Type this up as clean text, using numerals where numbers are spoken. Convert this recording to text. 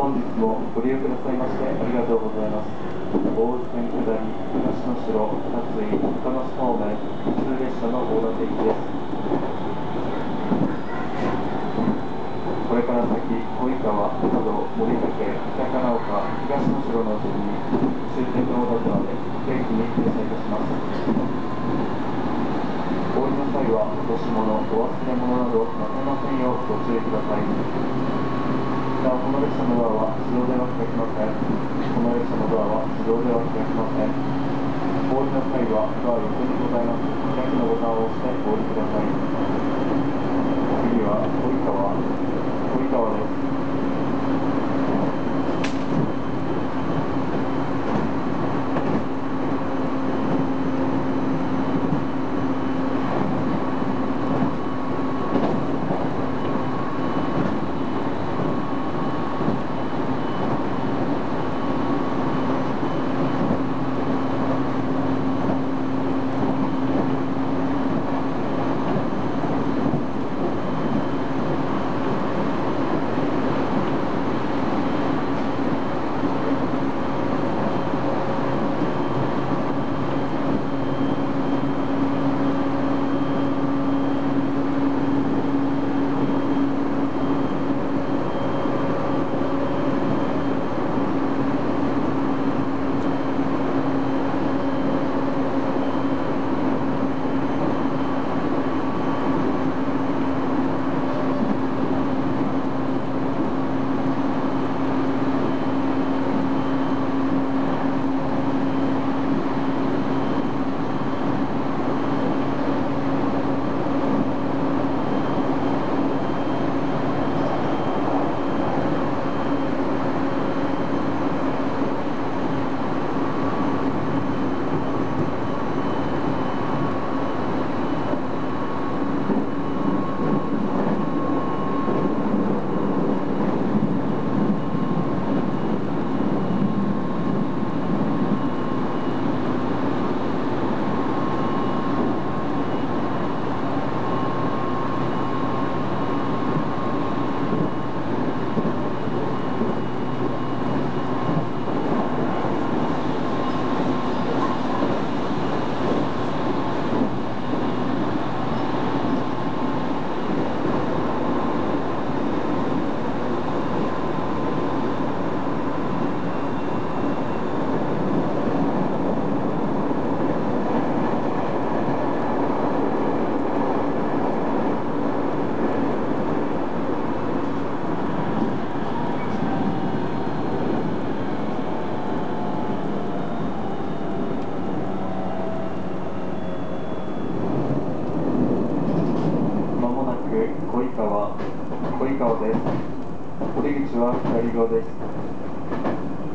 本日もご利用くださいましてありがとうございます。大津線下り東の城、辰井、鷹ノ巣方面普通列車の大館行きです。これから先、及川、佐渡、森竹、北金岡、東の城の順に終点の大館まで元気に停車いたします。お降りの際は落とし物、お忘れ物などなさいませんようご注意ください。この列車のドアは自動では開きません。この列車のドアは自動では開きません。お降りの際はドア横にございます開きのボタンを押してお降りください。次は及川です。及川です。降り口は左側です。